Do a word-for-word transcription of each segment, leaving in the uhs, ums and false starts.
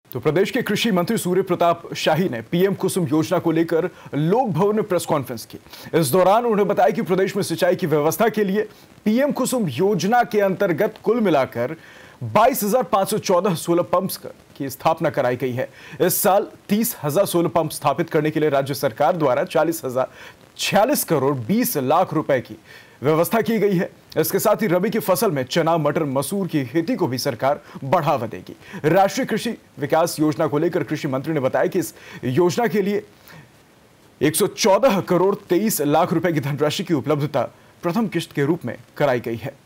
तो प्रदेश के कृषि मंत्री सूर्य प्रताप शाही ने पीएम कुसुम योजना को लेकर लोक भवन में प्रेस कॉन्फ्रेंस की। इस दौरान उन्होंने बताया कि प्रदेश में सिंचाई की व्यवस्था के लिए पीएम कुसुम योजना के अंतर्गत कुल मिलाकर बाईस हजार पांच सौ चौदह सोलर पंप्स की स्थापना कराई गई है। इस साल तीस हजार सोलर पंप स्थापित करने के लिए राज्य सरकार द्वारा चालीस हजार छियालीस करोड़ बीस लाख रुपए की व्यवस्था की गई है। इसके साथ ही रबी की फसल में चना, मटर, मसूर की खेती को भी सरकार बढ़ावा देगी। राष्ट्रीय कृषि विकास योजना को लेकर कृषि मंत्री ने बताया कि इस योजना के लिए एक सौ चौदह करोड़ तेईस लाख रुपए की धनराशि की उपलब्धता प्रथम किश्त के रूप में कराई गई है।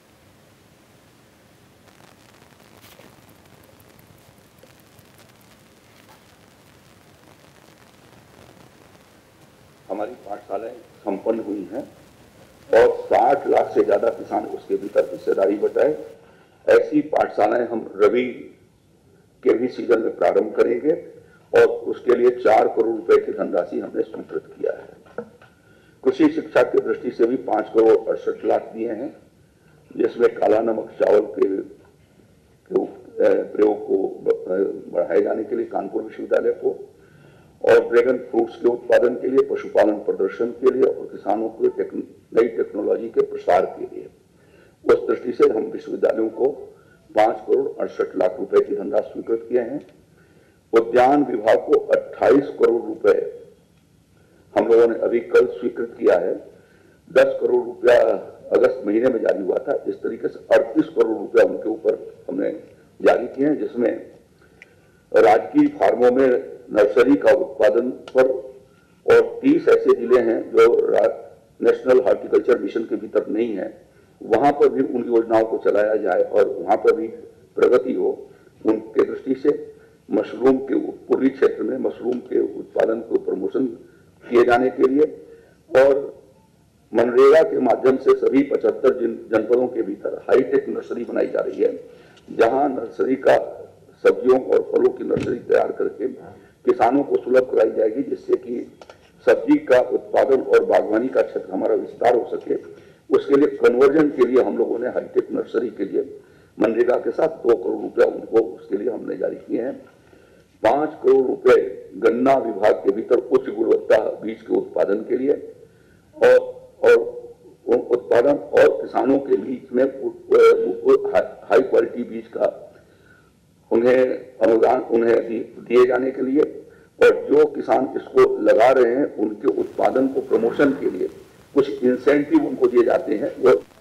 हमारी पाठशालाएं संपन्न हुई हैं और साठ लाख से ज्यादा किसान उसके भीतर हिस्सेदारी बटाए। ऐसी पाठशालाएं हम रबी के भी सीजन में प्रारंभ करेंगे और उसके लिए चार करोड़ रुपए की धनराशि हमने स्वीकृत किया है। कृषि शिक्षा की दृष्टि से भी पांच करोड़ अड़सठ लाख दिए हैं, जिसमें काला नमक चावल के प्रयोग को बढ़ाए जाने के लिए कानपुर विश्वविद्यालय को, और ड्रैगन फ्रूट्स के उत्पादन के लिए, पशुपालन प्रदर्शन के लिए और किसानों को नई टेक्नोलॉजी के प्रसार के लिए। उस दृष्टि से हम विश्वविद्यालयों को पांच करोड़ अड़सठ लाख रुपए की धनराशि स्वीकृत किए हैं। उद्यान विभाग को अट्ठाईस करोड़ रुपए हम लोगों ने अभी कल स्वीकृत किया है। दस करोड़ रुपया अगस्त महीने में जारी हुआ था। इस तरीके से अड़तीस करोड़ रुपया उनके ऊपर हमने जारी किए हैं, जिसमें राजकीय फार्मों में नर्सरी का उत्पादन पर और तीस ऐसे जिले हैं जो नेशनल हॉर्टिकल्चर मिशन के भीतर नहीं है, वहां पर भी उन योजनाओं को चलाया जाए और वहां पर भी प्रगति हो। उनके दृष्टि से मशरूम के पूर्वी क्षेत्र में मशरूम के उत्पादन को प्रमोशन किए जाने के लिए और मनरेगा के माध्यम से सभी पचहत्तर जनपदों के भीतर हाईटेक नर्सरी बनाई जा रही है, जहां नर्सरी का सब्जियों और फलों की नर्सरी तैयार करके किसानों को सुलभ कराई जाएगी, जिससे कि सब्जी का उत्पादन और बागवानी का क्षेत्र हमारा विस्तार हो सके। उसके लिए कन्वर्जन के लिए हम लोगों ने हाईटेक नर्सरी के लिए मनरेगा के साथ दो करोड़ रुपया उनको उसके लिए हमने जारी किए हैं। पांच करोड़ रुपए गन्ना विभाग के भीतर उच्च गुणवत्ता बीज के उत्पादन के लिए और और उत्पादन और किसानों के बीच में हाई क्वालिटी बीज का उन्हें अनुदान उन्हें दिए जाने के लिए, और जो किसान इसको लगा रहे हैं उनके उत्पादन को प्रमोशन के लिए कुछ इंसेंटिव उनको दिए जाते हैं। वो